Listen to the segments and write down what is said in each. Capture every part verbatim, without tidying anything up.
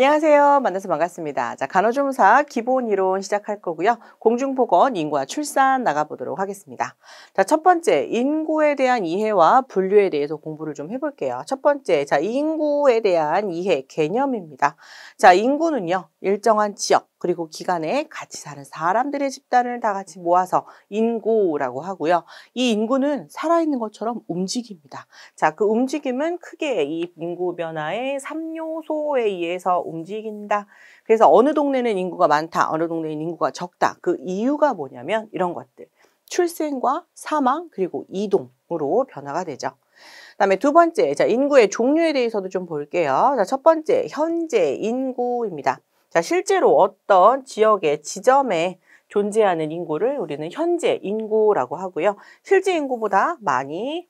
안녕하세요. 만나서 반갑습니다. 자, 간호조무사 기본 이론 시작할 거고요. 공중보건, 인구와 출산 나가보도록 하겠습니다. 자, 첫 번째, 인구에 대한 이해와 분류에 대해서 공부를 좀 해볼게요. 첫 번째, 자, 인구에 대한 이해, 개념입니다. 자, 인구는요, 일정한 지역, 그리고 기간에 같이 사는 사람들의 집단을 다 같이 모아서 인구라고 하고요. 이 인구는 살아있는 것처럼 움직입니다. 자, 그 움직임은 크게 이 인구 변화의 삼 요소에 의해서 움직인다. 그래서 어느 동네는 인구가 많다, 어느 동네는 인구가 적다. 그 이유가 뭐냐면 이런 것들. 출생과 사망, 그리고 이동으로 변화가 되죠. 그다음에 두 번째, 자, 인구의 종류에 대해서도 좀 볼게요. 자, 첫 번째, 현재 인구입니다. 자, 실제로 어떤 지역의 지점에 존재하는 인구를 우리는 현재 인구라고 하고요. 실제 인구보다 많이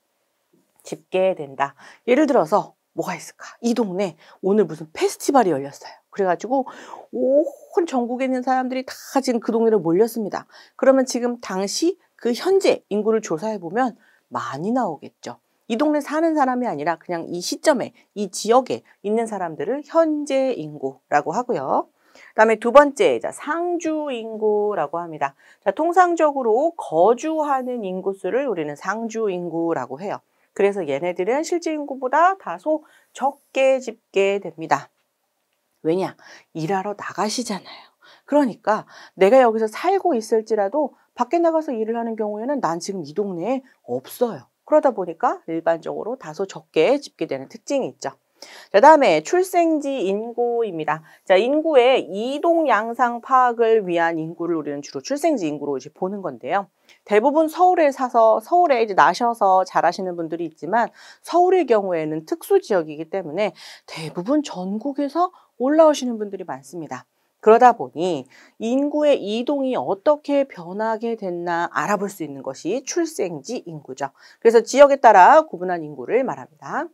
집계된다. 예를 들어서 뭐가 있을까? 이 동네 오늘 무슨 페스티벌이 열렸어요. 그래가지고 온 전국에 있는 사람들이 다 지금 그 동네로 몰렸습니다. 그러면 지금 당시 그 현재 인구를 조사해보면 많이 나오겠죠. 이 동네 사는 사람이 아니라 그냥 이 시점에 이 지역에 있는 사람들을 현재 인구라고 하고요. 그다음에 두 번째, 자, 상주 인구라고 합니다. 자, 통상적으로 거주하는 인구수를 우리는 상주 인구라고 해요. 그래서 얘네들은 실제 인구보다 다소 적게 집계됩니다. 왜냐? 일하러 나가시잖아요. 그러니까 내가 여기서 살고 있을지라도 밖에 나가서 일을 하는 경우에는 난 지금 이 동네에 없어요. 그러다 보니까 일반적으로 다소 적게 집계되는 특징이 있죠. 자, 다음에 출생지 인구입니다. 자, 인구의 이동 양상 파악을 위한 인구를 우리는 주로 출생지 인구로 이제 보는 건데요. 대부분 서울에 사서 서울에 이제 나셔서 자라시는 분들이 있지만 서울의 경우에는 특수 지역이기 때문에 대부분 전국에서 올라오시는 분들이 많습니다. 그러다 보니 인구의 이동이 어떻게 변하게 됐나 알아볼 수 있는 것이 출생지 인구죠. 그래서 지역에 따라 구분한 인구를 말합니다.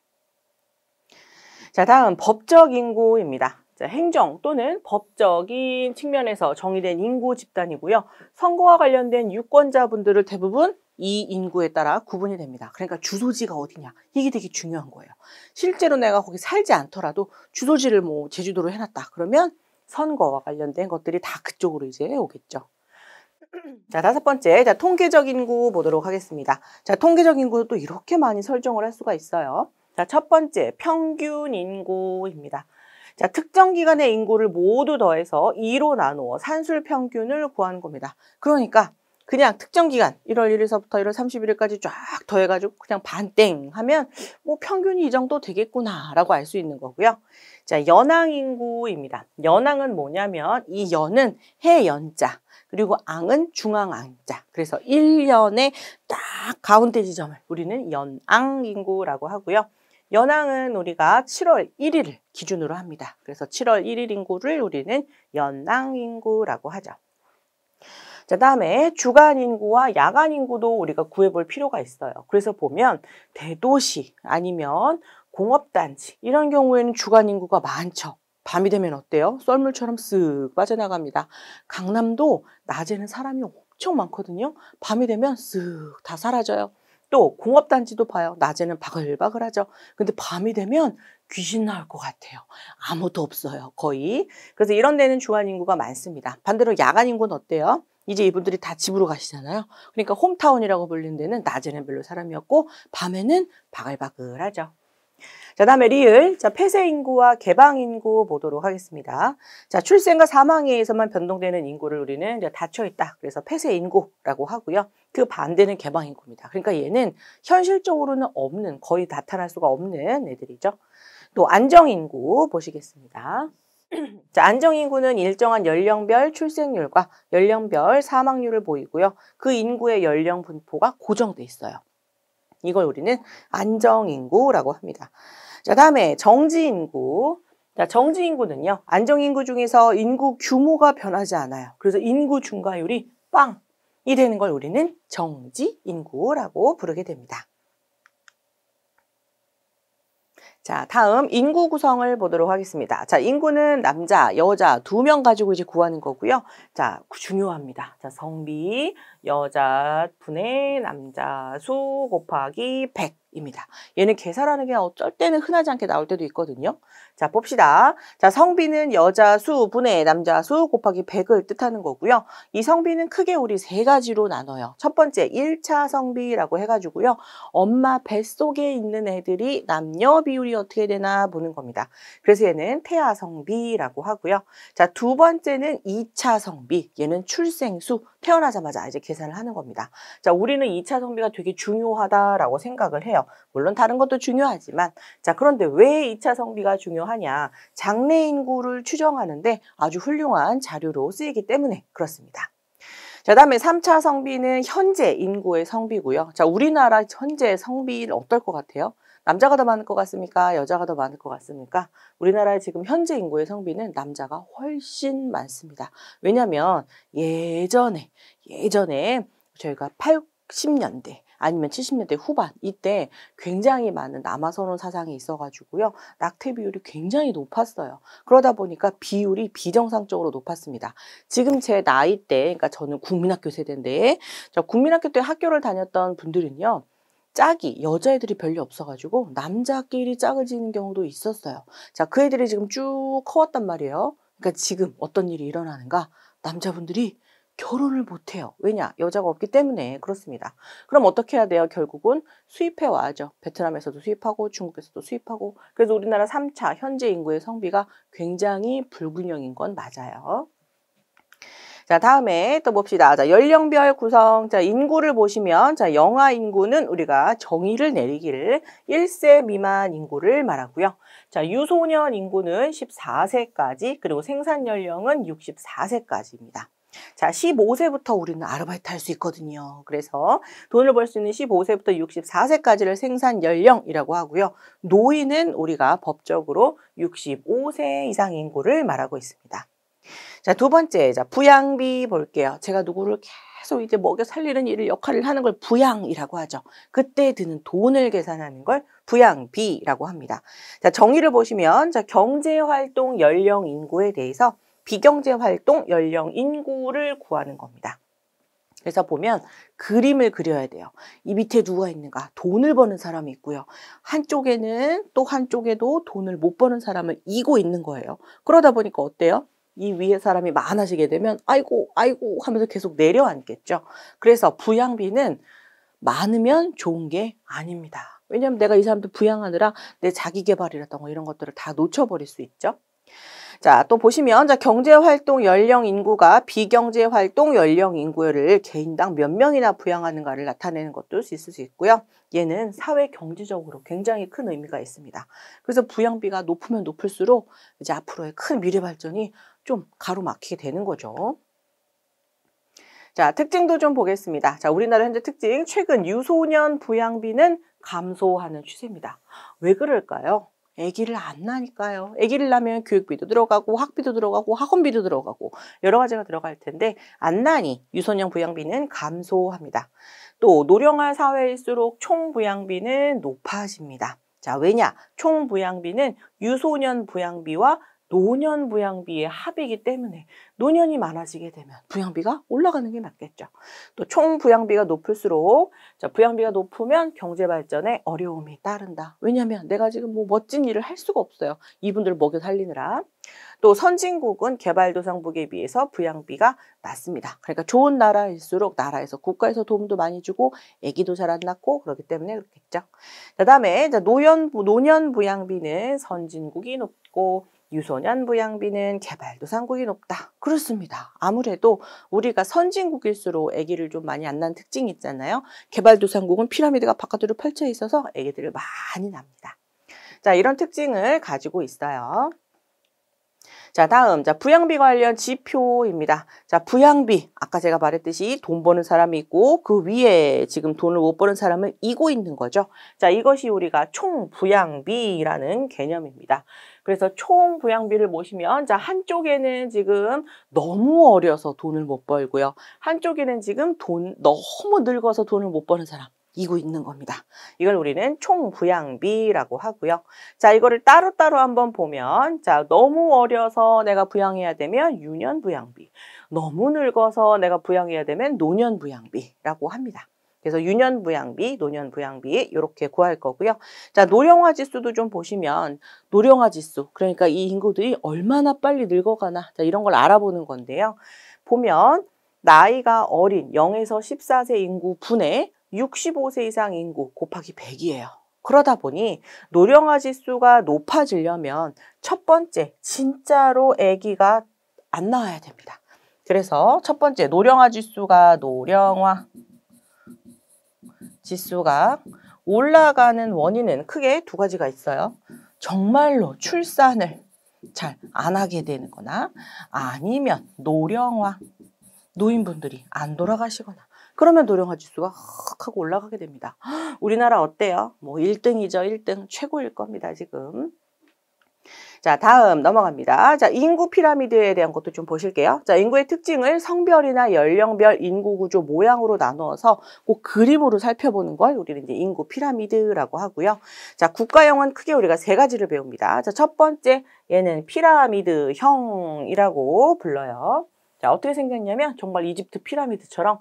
자, 다음 법적 인구입니다. 자, 행정 또는 법적인 측면에서 정의된 인구 집단이고요. 선거와 관련된 유권자분들을 대부분 이 인구에 따라 구분이 됩니다. 그러니까 주소지가 어디냐, 이게 되게 중요한 거예요. 실제로 내가 거기 살지 않더라도 주소지를 뭐 제주도로 해놨다. 그러면 선거와 관련된 것들이 다 그쪽으로 이제 오겠죠. 자, 다섯 번째, 자, 통계적 인구 보도록 하겠습니다. 자, 통계적 인구도 또 이렇게 많이 설정을 할 수가 있어요. 자, 첫 번째, 평균 인구입니다. 자, 특정 기간의 인구를 모두 더해서 이로 나누어 산술 평균을 구하는 겁니다. 그러니까 그냥 특정 기간, 일월 일일서부터 일월 삼십일일까지 쫙 더해가지고 그냥 반땡 하면 뭐 평균이 이 정도 되겠구나라고 알 수 있는 거고요. 자, 연항 인구입니다. 연항은 뭐냐면 이 연은 해연자, 그리고 앙은 중앙앙자. 그래서 일 년의 딱 가운데 지점을 우리는 연항 인구라고 하고요. 연항은 우리가 칠월 일일을 기준으로 합니다. 그래서 칠월 일일 인구를 우리는 연항 인구라고 하죠. 자, 다음에 주간 인구와 야간 인구도 우리가 구해볼 필요가 있어요. 그래서 보면 대도시 아니면 공업단지 이런 경우에는 주간 인구가 많죠. 밤이 되면 어때요? 썰물처럼 쓱 빠져나갑니다. 강남도 낮에는 사람이 엄청 많거든요. 밤이 되면 쓱 다 사라져요. 또 공업단지도 봐요. 낮에는 바글바글하죠. 근데 밤이 되면 귀신 나올 것 같아요. 아무도 없어요. 거의. 그래서 이런 데는 주간 인구가 많습니다. 반대로 야간 인구는 어때요? 이제 이분들이 다 집으로 가시잖아요. 그러니까 홈타운이라고 불리는 데는 낮에는 별로 사람이 없고 밤에는 바글바글하죠. 자, 다음에 리을. 자, 폐쇄 인구와 개방 인구 보도록 하겠습니다. 자, 출생과 사망에 의해서만 변동되는 인구를 우리는 이제 닫혀 있다. 그래서 폐쇄 인구라고 하고요. 그 반대는 개방 인구입니다. 그러니까 얘는 현실적으로는 없는, 거의 나타날 수가 없는 애들이죠. 또 안정 인구 보시겠습니다. 자, 안정 인구는 일정한 연령별 출생률과 연령별 사망률을 보이고요. 그 인구의 연령 분포가 고정돼 있어요. 이걸 우리는 안정인구라고 합니다. 자, 다음에 정지인구. 자, 정지인구는요, 안정인구 중에서 인구 규모가 변하지 않아요. 그래서 인구 증가율이 빵이 되는 걸 우리는 정지인구라고 부르게 됩니다. 자, 다음 인구 구성을 보도록 하겠습니다. 자, 인구는 남자, 여자 두 명 가지고 이제 구하는 거고요. 자, 중요합니다. 자, 성비, 여자 분의 남자 수 곱하기 백입니다. 얘는 계산하는 게 어쩔 때는 흔하지 않게 나올 때도 있거든요. 자, 봅시다. 자, 성비는 여자 수 분의 남자 수 곱하기 백을 뜻하는 거고요. 이 성비는 크게 우리 세 가지로 나눠요. 첫 번째 일 차 성비라고 해가지고요. 엄마 뱃속에 있는 애들이 남녀 비율이 어떻게 되나 보는 겁니다. 그래서 얘는 태아 성비라고 하고요. 자, 두 번째는 이 차 성비. 얘는 출생수, 태어나자마자 이제 계산을 하는 겁니다. 자, 우리는 이 차 성비가 되게 중요하다라고 생각을 해요. 물론 다른 것도 중요하지만, 자, 그런데 왜 이 차 성비가 중요하냐? 장래 인구를 추정하는데 아주 훌륭한 자료로 쓰이기 때문에 그렇습니다. 자, 다음에 삼 차 성비는 현재 인구의 성비고요. 자, 우리나라 현재 성비는 어떨 것 같아요? 남자가 더 많을 것 같습니까? 여자가 더 많을 것 같습니까? 우리나라의 지금 현재 인구의 성비는 남자가 훨씬 많습니다. 왜냐하면 예전에 예전에 저희가 팔십 년대 아니면 칠십 년대 후반 이때 굉장히 많은 남아선호 사상이 있어가지고요. 낙태 비율이 굉장히 높았어요. 그러다 보니까 비율이 비정상적으로 높았습니다. 지금 제 나이 때, 그러니까 저는 국민학교 세대인데, 저 국민학교 때 학교를 다녔던 분들은요. 짝이 여자애들이 별로 없어가지고 남자끼리 짝을 지는 경우도 있었어요. 자, 그 애들이 지금 쭉 커왔단 말이에요. 그러니까 지금 어떤 일이 일어나는가? 남자분들이 결혼을 못해요. 왜냐? 여자가 없기 때문에 그렇습니다. 그럼 어떻게 해야 돼요? 결국은 수입해 와야죠. 베트남에서도 수입하고 중국에서도 수입하고. 그래서 우리나라 삼 차 현재 인구의 성비가 굉장히 불균형인 건 맞아요. 자, 다음에 또 봅시다. 자, 연령별 구성. 자, 인구를 보시면, 자, 영아 인구는 우리가 정의를 내리기를 일 세 미만 인구를 말하고요. 자, 유소년 인구는 십사 세까지, 그리고 생산 연령은 육십사 세까지입니다. 자, 십오 세부터 우리는 아르바이트 할 수 있거든요. 그래서 돈을 벌 수 있는 십오 세부터 육십사 세까지를 생산 연령이라고 하고요. 노인은 우리가 법적으로 육십오 세 이상 인구를 말하고 있습니다. 자, 두 번째, 자, 부양비 볼게요. 제가 누구를 계속 이제 먹여 살리는 일을 역할을 하는 걸 부양이라고 하죠. 그때 드는 돈을 계산하는 걸 부양비라고 합니다. 자, 정의를 보시면, 자, 경제활동 연령 인구에 대해서 비경제활동 연령 인구를 구하는 겁니다. 그래서 보면 그림을 그려야 돼요. 이 밑에 누가 있는가? 돈을 버는 사람이 있고요. 한쪽에는 또 한쪽에도 돈을 못 버는 사람을 이고 있는 거예요. 그러다 보니까 어때요? 이 위에 사람이 많아지게 되면 아이고 아이고 하면서 계속 내려앉겠죠. 그래서 부양비는 많으면 좋은 게 아닙니다. 왜냐하면 내가 이 사람들 부양하느라 내 자기개발이라던가 이런 것들을 다 놓쳐버릴 수 있죠. 자, 또 보시면 자, 경제활동 연령 인구가 비경제활동 연령 인구를 개인당 몇 명이나 부양하는가를 나타내는 것도 있을 수 있고요. 얘는 사회 경제적으로 굉장히 큰 의미가 있습니다. 그래서 부양비가 높으면 높을수록 이제 앞으로의 큰 미래 발전이 좀 가로막히게 되는 거죠. 자, 특징도 좀 보겠습니다. 자, 우리나라 현재 특징, 최근 유소년 부양비는 감소하는 추세입니다. 왜 그럴까요? 아기를 안 낳으니까요. 아기를 낳으면 교육비도 들어가고 학비도 들어가고 학원비도 들어가고 여러 가지가 들어갈 텐데 안 낳으니 유소년 부양비는 감소합니다. 또 노령화 사회일수록 총 부양비는 높아집니다. 자, 왜냐? 총 부양비는 유소년 부양비와 노년 부양비의 합이기 때문에 노년이 많아지게 되면 부양비가 올라가는 게 맞겠죠. 또 총 부양비가 높을수록 자, 부양비가 높으면 경제 발전에 어려움이 따른다. 왜냐하면 내가 지금 뭐 멋진 일을 할 수가 없어요. 이분들을 먹여 살리느라. 또 선진국은 개발도상국에 비해서 부양비가 낮습니다. 그러니까 좋은 나라일수록 나라에서 국가에서 도움도 많이 주고 아기도 잘 안 낳고 그렇기 때문에 그렇겠죠. 그다음에 노년 노년 부양비는 선진국이 높고 유소년 부양비는 개발도상국이 높다. 그렇습니다. 아무래도 우리가 선진국일수록 아기를 좀 많이 안 낳는 특징이 있잖아요. 개발도상국은 피라미드가 바깥으로 펼쳐 있어서 아기들을 많이 낳습니다. 자, 이런 특징을 가지고 있어요. 자, 다음, 자, 부양비 관련 지표입니다. 자, 부양비. 아까 제가 말했듯이 돈 버는 사람이 있고 그 위에 지금 돈을 못 버는 사람을 이고 있는 거죠. 자, 이것이 우리가 총 부양비라는 개념입니다. 그래서 총 부양비를 보시면 자, 한쪽에는 지금 너무 어려서 돈을 못 벌고요. 한쪽에는 지금 돈 너무 늙어서 돈을 못 버는 사람. 이고 있는 겁니다. 이걸 우리는 총부양비라고 하고요. 자, 이거를 따로따로 한번 보면, 자, 너무 어려서 내가 부양해야 되면 유년부양비, 너무 늙어서 내가 부양해야 되면 노년부양비라고 합니다. 그래서 유년부양비, 노년부양비 이렇게 구할 거고요. 자, 노령화 지수도 좀 보시면 노령화 지수, 그러니까 이 인구들이 얼마나 빨리 늙어가나, 자, 이런 걸 알아보는 건데요. 보면 나이가 어린 영에서 십사 세 인구 분의 육십오 세 이상 인구 곱하기 백이에요. 그러다 보니 노령화 지수가 높아지려면 첫 번째, 진짜로 아기가 안 나와야 됩니다. 그래서 첫 번째, 노령화 지수가 노령화 지수가 올라가는 원인은 크게 두 가지가 있어요. 정말로 출산을 잘 안 하게 되는 거나, 아니면 노령화, 노인분들이 안 돌아가시거나, 그러면 노령화 지수가 헉 하고 올라가게 됩니다. 우리나라 어때요? 뭐 일 등이죠. 일 등 최고일 겁니다, 지금. 자, 다음 넘어갑니다. 자, 인구 피라미드에 대한 것도 좀 보실게요. 자, 인구의 특징을 성별이나 연령별 인구 구조 모양으로 나누어서 꼭 그림으로 살펴보는 걸 우리는 이제 인구 피라미드라고 하고요. 자, 국가형은 크게 우리가 세 가지를 배웁니다. 자, 첫 번째, 얘는 피라미드형이라고 불러요. 자, 어떻게 생겼냐면 정말 이집트 피라미드처럼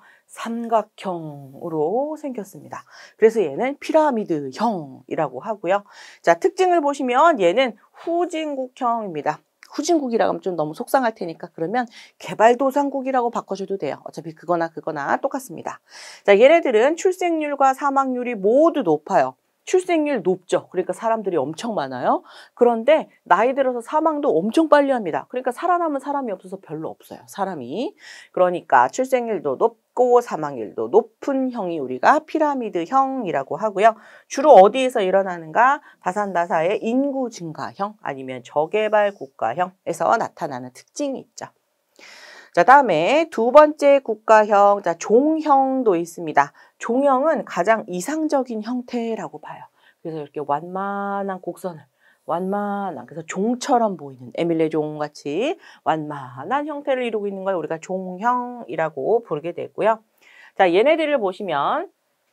삼각형으로 생겼습니다. 그래서 얘는 피라미드형이라고 하고요. 자, 특징을 보시면 얘는 후진국형입니다. 후진국이라고 하면 좀 너무 속상할 테니까 그러면 개발도상국이라고 바꿔줘도 돼요. 어차피 그거나 그거나 똑같습니다. 자, 얘네들은 출생률과 사망률이 모두 높아요. 출생률 높죠. 그러니까 사람들이 엄청 많아요. 그런데 나이 들어서 사망도 엄청 빨리 합니다. 그러니까 살아남은 사람이 없어서 별로 없어요. 사람이. 그러니까 출생률도 높고 사망률도 높은 형이 우리가 피라미드형이라고 하고요. 주로 어디에서 일어나는가? 다산다사의 인구 증가형 아니면 저개발 국가형에서 나타나는 특징이 있죠. 자, 다음에 두 번째 국가형, 자, 종형도 있습니다. 종형은 가장 이상적인 형태라고 봐요. 그래서 이렇게 완만한 곡선을, 완만한, 그래서 종처럼 보이는 에밀레 종 같이 완만한 형태를 이루고 있는 걸 우리가 종형이라고 부르게 되고요. 자, 얘네들을 보시면,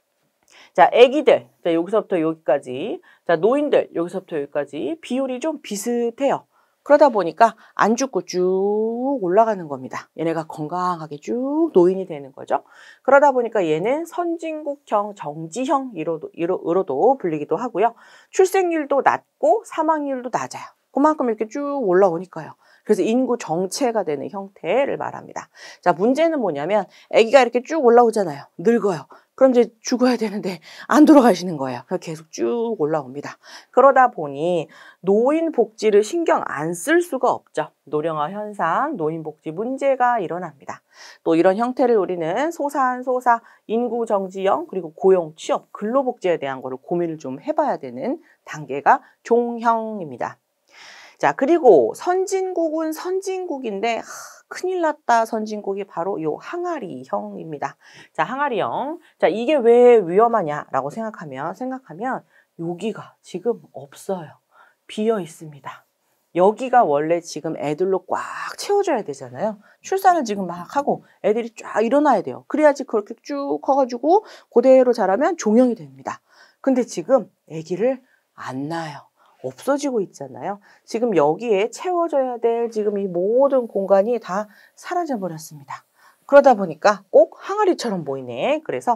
자, 아기들, 자, 여기서부터 여기까지, 자, 노인들, 여기서부터 여기까지 비율이 좀 비슷해요. 그러다 보니까 안 죽고 쭉 올라가는 겁니다. 얘네가 건강하게 쭉 노인이 되는 거죠. 그러다 보니까 얘는 선진국형, 정지형으로도 으로도 불리기도 하고요. 출생률도 낮고 사망률도 낮아요. 그만큼 이렇게 쭉 올라오니까요. 그래서 인구 정체가 되는 형태를 말합니다. 자, 문제는 뭐냐면 아기가 이렇게 쭉 올라오잖아요. 늙어요. 그럼 이제 죽어야 되는데 안 돌아가시는 거예요. 계속 쭉 올라옵니다. 그러다 보니 노인 복지를 신경 안 쓸 수가 없죠. 노령화 현상, 노인 복지 문제가 일어납니다. 또 이런 형태를 우리는 소산소사, 인구 정지형, 그리고 고용, 취업, 근로복지에 대한 거를 고민을 좀 해봐야 되는 단계가 종형입니다. 자, 그리고 선진국은 선진국인데 하, 큰일 났다 선진국이 바로 요 항아리형입니다. 자, 항아리형. 자, 이게 왜 위험하냐라고 생각하면 생각하면 여기가 지금 없어요. 비어 있습니다. 여기가 원래 지금 애들로 꽉 채워줘야 되잖아요. 출산을 지금 막 하고 애들이 쫙 일어나야 돼요. 그래야지 그렇게 쭉 커가지고 그대로 자라면 종형이 됩니다. 근데 지금 아기를 안 낳아요. 없어지고 있잖아요. 지금 여기에 채워져야 될 지금 이 모든 공간이 다 사라져 버렸습니다. 그러다 보니까 꼭 항아리처럼 보이네. 그래서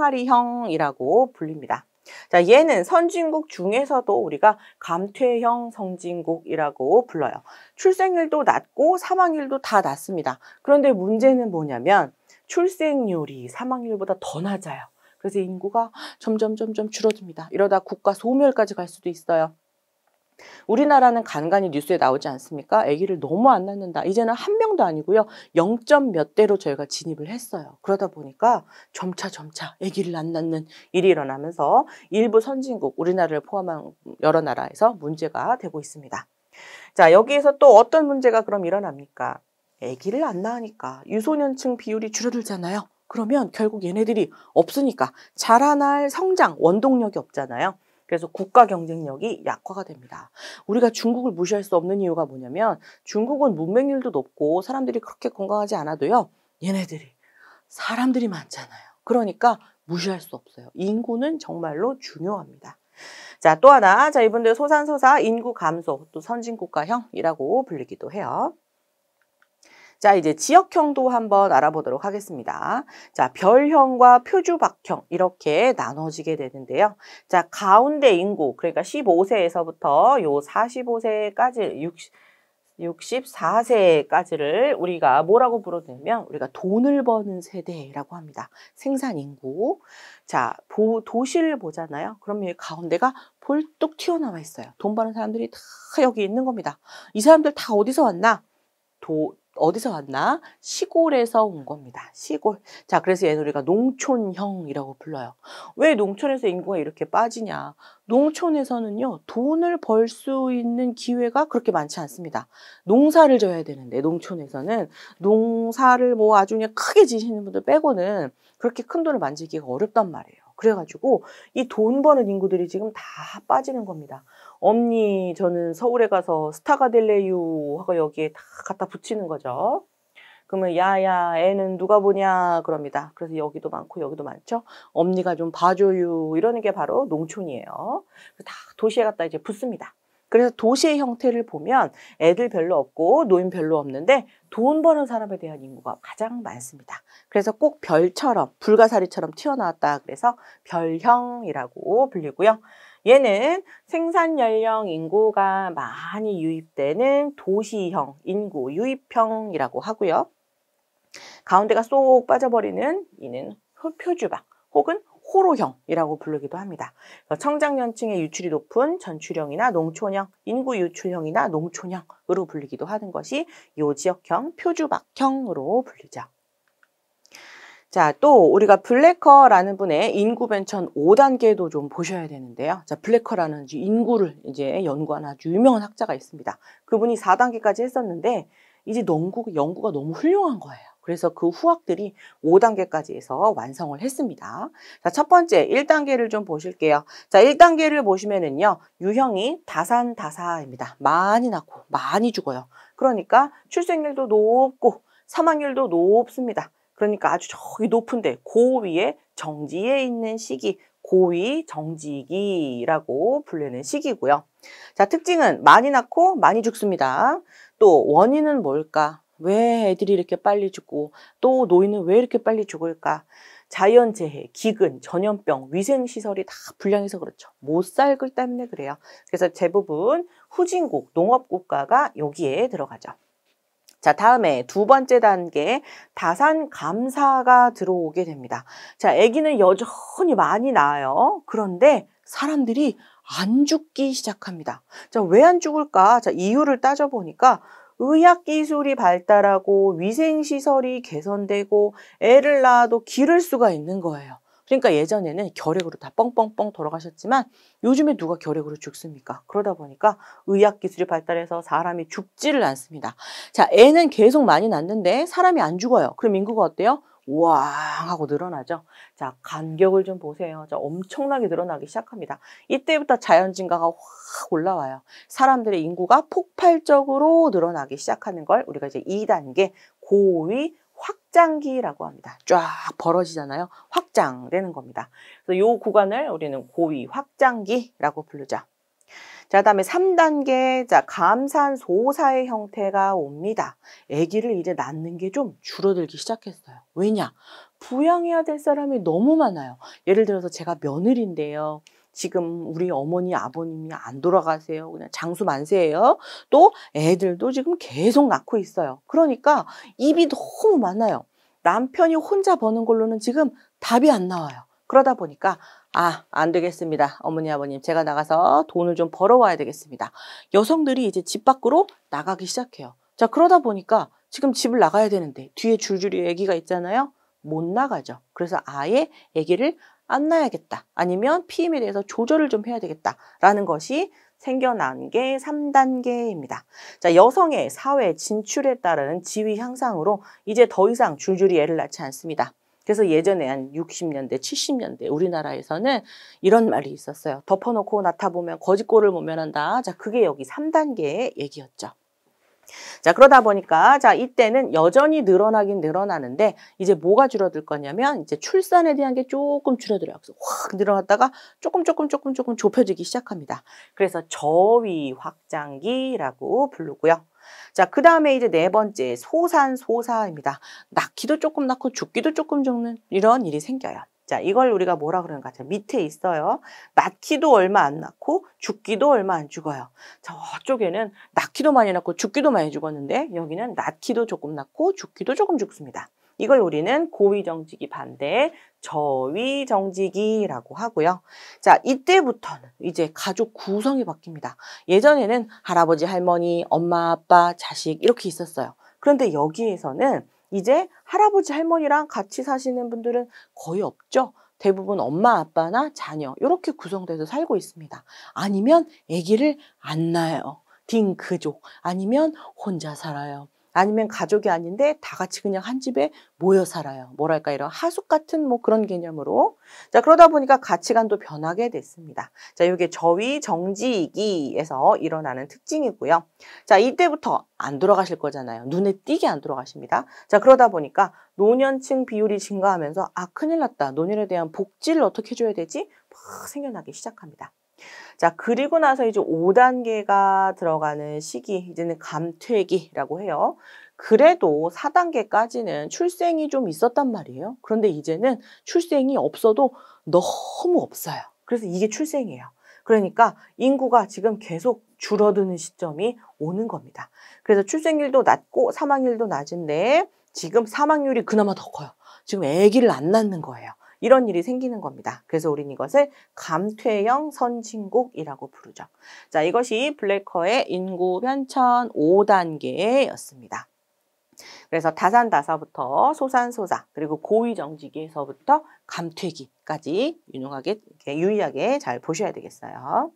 항아리형이라고 불립니다. 자, 얘는 선진국 중에서도 우리가 감퇴형 선진국이라고 불러요. 출생률도 낮고 사망률도 다 낮습니다. 그런데 문제는 뭐냐면 출생률이 사망률보다 더 낮아요. 그래서 인구가 점점 점점 줄어듭니다. 이러다 국가 소멸까지 갈 수도 있어요. 우리나라는 간간히 뉴스에 나오지 않습니까? 아기를 너무 안 낳는다. 이제는 한 명도 아니고요. 영 점 몇 대로 저희가 진입을 했어요. 그러다 보니까 점차 점차 아기를 안 낳는 일이 일어나면서 일부 선진국, 우리나라를 포함한 여러 나라에서 문제가 되고 있습니다. 자, 여기에서 또 어떤 문제가 그럼 일어납니까? 아기를 안 낳으니까 유소년층 비율이 줄어들잖아요. 그러면 결국 얘네들이 없으니까 자라날 성장, 원동력이 없잖아요. 그래서 국가 경쟁력이 약화가 됩니다. 우리가 중국을 무시할 수 없는 이유가 뭐냐면 중국은 문맹률도 높고 사람들이 그렇게 건강하지 않아도요. 얘네들이 사람들이 많잖아요. 그러니까 무시할 수 없어요. 인구는 정말로 중요합니다. 자, 또 하나. 자, 이분들 소산소사 인구 감소, 또 선진국가형이라고 불리기도 해요. 자, 이제 지역형도 한번 알아보도록 하겠습니다. 자, 별형과 표주박형 이렇게 나눠지게 되는데요. 자, 가운데 인구, 그러니까 십오 세에서부터 요 사십오 세까지 육십, 육십사 세까지를 우리가 뭐라고 부르냐면 우리가 돈을 버는 세대라고 합니다. 생산 인구. 자, 보, 도시를 보잖아요. 그러면 이 가운데가 볼뚝 튀어나와 있어요. 돈 버는 사람들이 다 여기 있는 겁니다. 이 사람들 다 어디서 왔나? 도, 어디서 왔나? 시골에서 온 겁니다. 시골. 자, 그래서 얘는 우리가 농촌형이라고 불러요. 왜 농촌에서 인구가 이렇게 빠지냐? 농촌에서는요, 돈을 벌 수 있는 기회가 그렇게 많지 않습니다. 농사를 져야 되는데, 농촌에서는 농사를 뭐 아주 그냥 크게 지시는 분들 빼고는 그렇게 큰 돈을 만지기가 어렵단 말이에요. 그래가지고 이 돈 버는 인구들이 지금 다 빠지는 겁니다. 엄니 저는 서울에 가서 스타가 될래요 하고 여기에 다 갖다 붙이는 거죠. 그러면 야야 애는 누가 보냐 그럽니다. 그래서 여기도 많고 여기도 많죠. 엄니가 좀 봐줘요 이러는 게 바로 농촌이에요. 다 도시에 갖다 이제 붙습니다. 그래서 도시의 형태를 보면 애들 별로 없고 노인 별로 없는데 돈 버는 사람에 대한 인구가 가장 많습니다. 그래서 꼭 별처럼 불가사리처럼 튀어나왔다 그래서 별형이라고 불리고요. 얘는 생산 연령 인구가 많이 유입되는 도시형 인구 유입형이라고 하고요. 가운데가 쏙 빠져버리는 이는 표주박 혹은 호로형이라고 부르기도 합니다. 청장년층의 유출이 높은 전출형이나 농촌형, 인구 유출형이나 농촌형으로 불리기도 하는 것이 요 지역형, 표주박형으로 불리죠. 자, 또 우리가 블래커라는 분의 인구 변천 오 단계도 좀 보셔야 되는데요. 자, 블래커라는 인구를 이제 연구한 아주 유명한 학자가 있습니다. 그분이 사 단계까지 했었는데 이제 연구, 연구가 너무 훌륭한 거예요. 그래서 그 후학들이 오 단계까지 해서 완성을 했습니다. 자, 첫 번째 일 단계를 좀 보실게요. 자, 일 단계를 보시면은요. 유형이 다산다사입니다. 많이 낳고 많이 죽어요. 그러니까 출생률도 높고 사망률도 높습니다. 그러니까 아주 저기 높은데 고위에 정지에 있는 시기, 고위 정지기라고 불리는 시기고요. 자, 특징은 많이 낳고 많이 죽습니다. 또 원인은 뭘까? 왜 애들이 이렇게 빨리 죽고 또 노인은 왜 이렇게 빨리 죽을까? 자연재해, 기근, 전염병, 위생시설이 다 불량해서 그렇죠. 못 살기 때문에 그래요. 그래서 대부분 후진국, 농업국가가 여기에 들어가죠. 자, 다음에 두 번째 단계 다산 감사가 들어오게 됩니다. 자, 아기는 여전히 많이 낳아요. 그런데 사람들이 안 죽기 시작합니다. 자, 왜 안 죽을까? 자, 이유를 따져보니까 의학기술이 발달하고 위생시설이 개선되고 애를 낳아도 기를 수가 있는 거예요. 그러니까 예전에는 결핵으로 다 뻥뻥뻥 돌아가셨지만 요즘에 누가 결핵으로 죽습니까? 그러다 보니까 의학기술이 발달해서 사람이 죽지를 않습니다. 자, 애는 계속 많이 낳는데 사람이 안 죽어요. 그럼 인구가 어때요? 우왕 하고 늘어나죠. 자, 간격을 좀 보세요. 자, 엄청나게 늘어나기 시작합니다. 이때부터 자연진가가 확 올라와요. 사람들의 인구가 폭발적으로 늘어나기 시작하는 걸 우리가 이제 이 단계 고위 확장기라고 합니다. 쫙 벌어지잖아요. 확장되는 겁니다. 그래서 이 구간을 우리는 고위 확장기라고 부르죠. 자, 그다음에 삼 단계 자 감산소사의 형태가 옵니다. 아기를 이제 낳는 게 좀 줄어들기 시작했어요. 왜냐? 부양해야 될 사람이 너무 많아요. 예를 들어서 제가 며느리인데요. 지금 우리 어머니 아버님이 안 돌아가세요. 그냥 장수 만세예요. 또 애들도 지금 계속 낳고 있어요. 그러니까 입이 너무 많아요. 남편이 혼자 버는 걸로는 지금 답이 안 나와요. 그러다 보니까 아, 안 되겠습니다. 어머니 아버님 제가 나가서 돈을 좀 벌어와야 되겠습니다. 여성들이 이제 집 밖으로 나가기 시작해요. 자, 그러다 보니까 지금 집을 나가야 되는데 뒤에 줄줄이 아기가 있잖아요. 못 나가죠. 그래서 아예 아기를 안 낳아야겠다. 아니면 피임에 대해서 조절을 좀 해야 되겠다라는 것이 생겨난 게 삼 단계입니다. 자, 여성의 사회 진출에 따른 지위 향상으로 이제 더 이상 줄줄이 애를 낳지 않습니다. 그래서 예전에 한 육십 년대, 칠십 년대 우리나라에서는 이런 말이 있었어요. 덮어놓고 낳다 보면 거짓골을 못 면한다. 자, 그게 여기 삼 단계의 얘기였죠. 자, 그러다 보니까 자, 이때는 여전히 늘어나긴 늘어나는데 이제 뭐가 줄어들 거냐면 이제 출산에 대한 게 조금 줄어들어요. 그래서 확 늘어났다가 조금 조금 조금 조금 좁혀지기 시작합니다. 그래서 저위 확장기라고 부르고요. 자, 그 다음에 이제 네 번째 소산소사입니다. 낳기도 조금 낳고 죽기도 조금 죽는 이런 일이 생겨요. 자, 이걸 우리가 뭐라 그러는가? 자, 밑에 있어요. 낳기도 얼마 안 낳고 죽기도 얼마 안 죽어요. 저쪽에는 낳기도 많이 낳고 죽기도 많이 죽었는데 여기는 낳기도 조금 낳고 죽기도 조금 죽습니다. 이걸 우리는 고위정지기 반대 저위정지기라고 하고요. 자, 이때부터는 이제 가족 구성이 바뀝니다. 예전에는 할아버지, 할머니, 엄마, 아빠, 자식 이렇게 있었어요. 그런데 여기에서는 이제 할아버지, 할머니랑 같이 사시는 분들은 거의 없죠. 대부분 엄마, 아빠나 자녀 이렇게 구성돼서 살고 있습니다. 아니면 아기를 안 낳아요. 딩크족. 아니면 혼자 살아요. 아니면 가족이 아닌데 다 같이 그냥 한 집에 모여 살아요. 뭐랄까 이런 하숙 같은 뭐 그런 개념으로. 자, 그러다 보니까 가치관도 변하게 됐습니다. 자, 이게 저위 정지기에서 일어나는 특징이고요. 자, 이때부터 안 돌아가실 거잖아요. 눈에 띄게 안 돌아가십니다. 자, 그러다 보니까 노년층 비율이 증가하면서 아, 큰일 났다. 노년에 대한 복지를 어떻게 해줘야 되지? 막 생겨나기 시작합니다. 자, 그리고 나서 이제 오 단계가 들어가는 시기, 이제는 감퇴기라고 해요. 그래도 사 단계까지는 출생이 좀 있었단 말이에요. 그런데 이제는 출생이 없어도 너무 없어요. 그래서 이게 출생이에요. 그러니까 인구가 지금 계속 줄어드는 시점이 오는 겁니다. 그래서 출생률도 낮고 사망률도 낮은데 지금 사망률이 그나마 더 커요. 지금 아기를 안 낳는 거예요. 이런 일이 생기는 겁니다. 그래서 우리는 이것을 감퇴형 선진국이라고 부르죠. 자, 이것이 블래커의 인구 편찬 오 단계였습니다. 그래서 다산다사부터 소산소사 그리고 고위정지기에서부터 감퇴기까지 유능하게 이렇게 유의하게 잘 보셔야 되겠어요.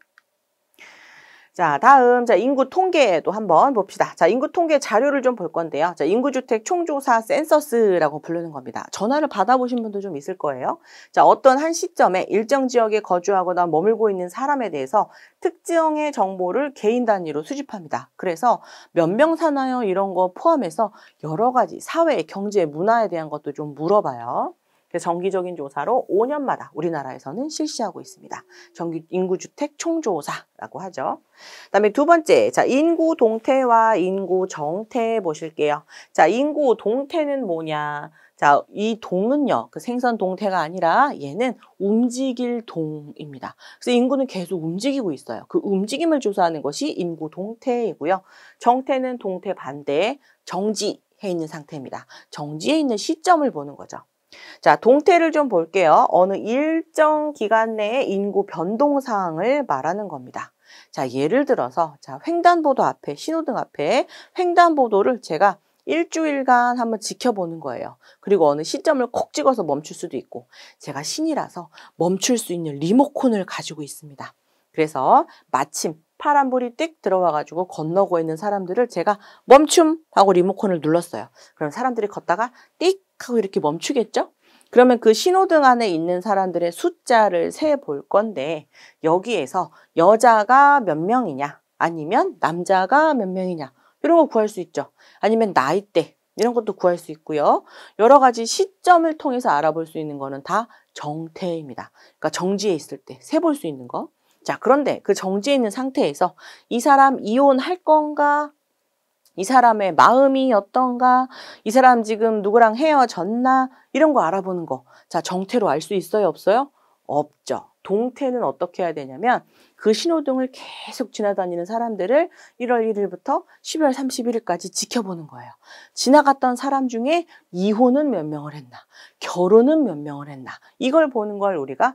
자, 다음, 자, 인구 통계도 한번 봅시다. 자, 인구 통계 자료를 좀 볼 건데요. 자, 인구주택 총조사 센서스라고 부르는 겁니다. 전화를 받아보신 분도 좀 있을 거예요. 자, 어떤 한 시점에 일정 지역에 거주하거나 머물고 있는 사람에 대해서 특정의 정보를 개인 단위로 수집합니다. 그래서 몇 명 사나요? 이런 거 포함해서 여러 가지 사회, 경제, 문화에 대한 것도 좀 물어봐요. 정기적인 조사로 오 년마다 우리나라에서는 실시하고 있습니다. 정기 인구주택 총조사라고 하죠. 그다음에 두 번째, 자, 인구 동태와 인구 정태 보실게요. 자, 인구 동태는 뭐냐? 자, 이 동은요, 그 생선 동태가 아니라 얘는 움직일 동입니다. 그래서 인구는 계속 움직이고 있어요. 그 움직임을 조사하는 것이 인구 동태이고요. 정태는 동태 반대, 정지해 있는 상태입니다. 정지해 있는 시점을 보는 거죠. 자, 동태를 좀 볼게요. 어느 일정 기간 내에 인구 변동 사항을 말하는 겁니다. 자, 예를 들어서 자, 횡단보도 앞에 신호등 앞에 횡단보도를 제가 일주일간 한번 지켜보는 거예요. 그리고 어느 시점을 콕 찍어서 멈출 수도 있고 제가 신이라서 멈출 수 있는 리모컨을 가지고 있습니다. 그래서 마침 파란불이 띡 들어와가지고 건너고 있는 사람들을 제가 멈춤 하고 리모컨을 눌렀어요. 그럼 사람들이 걷다가 띡 하고 이렇게 멈추겠죠? 그러면 그 신호등 안에 있는 사람들의 숫자를 세 볼 건데 여기에서 여자가 몇 명이냐 아니면 남자가 몇 명이냐 이런 거 구할 수 있죠. 아니면 나이대 이런 것도 구할 수 있고요. 여러 가지 시점을 통해서 알아볼 수 있는 거는 다 정태입니다. 그러니까 정지해 있을 때 세 볼 수 있는 거. 자, 그런데 그 정지해 있는 상태에서 이 사람 이혼할 건가? 이 사람의 마음이 어떤가? 이 사람 지금 누구랑 헤어졌나? 이런 거 알아보는 거. 자, 정태로 알 수 있어요? 없어요? 없죠. 동태는 어떻게 해야 되냐면 그 신호등을 계속 지나다니는 사람들을 일월 일일부터 십이월 삼십일일까지 지켜보는 거예요. 지나갔던 사람 중에 이혼은 몇 명을 했나? 결혼은 몇 명을 했나? 이걸 보는 걸 우리가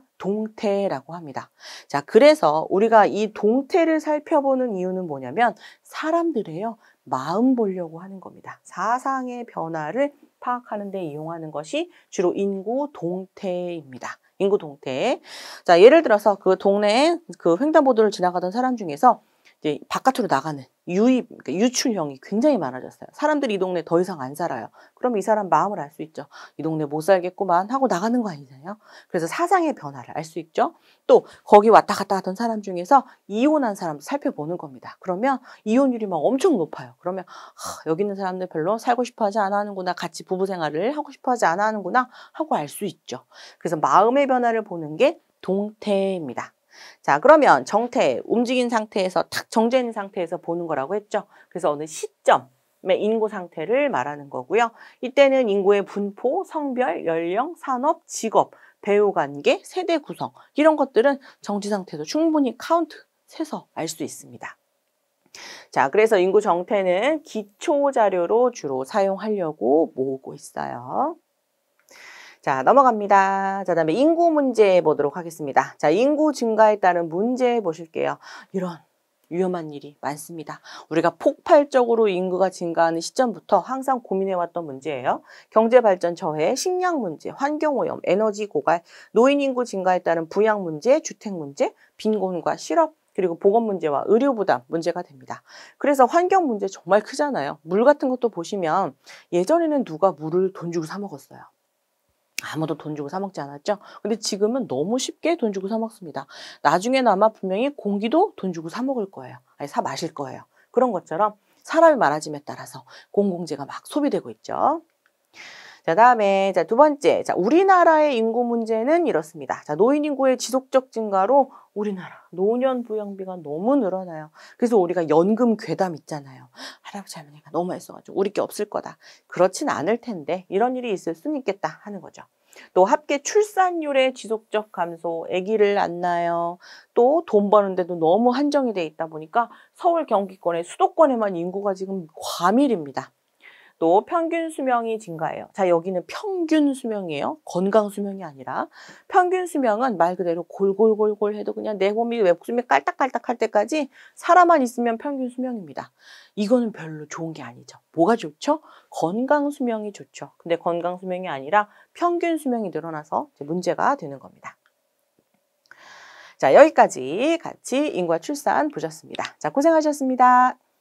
동태라고 합니다. 자, 그래서 우리가 이 동태를 살펴보는 이유는 뭐냐면 사람들의요. 마음 보려고 하는 겁니다. 사상의 변화를 파악하는 데 이용하는 것이 주로 인구 동태입니다. 인구 동태. 자, 예를 들어서 그 동네에 그 횡단보도를 지나가던 사람 중에서 이제 바깥으로 나가는 유입, 그러니까 유출형이 굉장히 많아졌어요. 사람들이 이 동네 더 이상 안 살아요. 그럼 이 사람 마음을 알 수 있죠. 이 동네 못 살겠구만 하고 나가는 거 아니잖아요. 그래서 사상의 변화를 알 수 있죠. 또 거기 왔다 갔다 하던 사람 중에서 이혼한 사람도 살펴보는 겁니다. 그러면 이혼율이 막 엄청 높아요. 그러면 하, 여기 있는 사람들 별로 살고 싶어 하지 않아 하는구나. 같이 부부 생활을 하고 싶어 하지 않아 하는구나 하고 알 수 있죠. 그래서 마음의 변화를 보는 게 동태입니다. 자, 그러면 정태, 움직인 상태에서 탁 정제 있는 상태에서 보는 거라고 했죠. 그래서 어느 시점의 인구 상태를 말하는 거고요. 이때는 인구의 분포, 성별, 연령, 산업, 직업, 배우 관계, 세대 구성 이런 것들은 정지 상태도 충분히 카운트 세서 알 수 있습니다. 자, 그래서 인구 정태는 기초 자료로 주로 사용하려고 모으고 있어요. 자, 넘어갑니다. 자, 다음에 인구 문제 보도록 하겠습니다. 자, 인구 증가에 따른 문제 보실게요. 이런 위험한 일이 많습니다. 우리가 폭발적으로 인구가 증가하는 시점부터 항상 고민해왔던 문제예요. 경제발전 저해, 식량 문제, 환경오염, 에너지 고갈, 노인 인구 증가에 따른 부양 문제, 주택 문제, 빈곤과 실업, 그리고 보건 문제와 의료 부담 문제가 됩니다. 그래서 환경 문제 정말 크잖아요. 물 같은 것도 보시면 예전에는 누가 물을 돈 주고 사 먹었어요. 아무도 돈 주고 사 먹지 않았죠? 근데 지금은 너무 쉽게 돈 주고 사 먹습니다. 나중에는 아마 분명히 공기도 돈 주고 사 먹을 거예요. 아니, 사 마실 거예요. 그런 것처럼 사람이 많아짐에 따라서 공공재가 막 소비되고 있죠. 자, 다음에 자, 두 번째. 자, 우리나라의 인구 문제는 이렇습니다. 자, 노인 인구의 지속적 증가로 우리나라 노년 부양비가 너무 늘어나요. 그래서 우리가 연금 괴담 있잖아요. 할아버지 할머니가 너무 많이 써가지고 우리 게 없을 거다. 그렇진 않을 텐데 이런 일이 있을 수는 있겠다 하는 거죠. 또 합계 출산율의 지속적 감소, 아기를 안 낳아요. 또 돈 버는데도 너무 한정이 돼 있다 보니까 서울 경기권의 수도권에만 인구가 지금 과밀입니다. 또 평균 수명이 증가해요. 자, 여기는 평균 수명이에요. 건강 수명이 아니라. 평균 수명은 말 그대로 골골골골 해도 그냥 내 몸이 목숨이 깔딱깔딱 할 때까지 살아만 있으면 평균 수명입니다. 이거는 별로 좋은 게 아니죠. 뭐가 좋죠? 건강 수명이 좋죠. 근데 건강 수명이 아니라 평균 수명이 늘어나서 문제가 되는 겁니다. 자, 여기까지 같이 인구와 출산 보셨습니다. 자, 고생하셨습니다.